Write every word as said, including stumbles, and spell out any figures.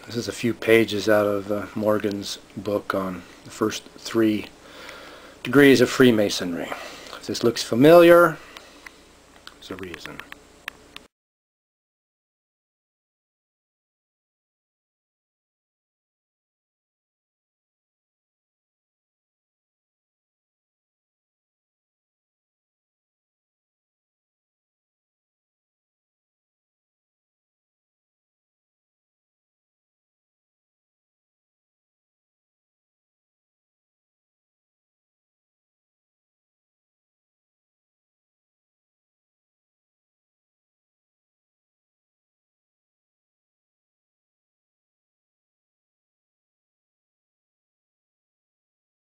This is a few pages out of uh, Morgan's book on the first three degrees of Freemasonry. If this looks familiar, there's a reason.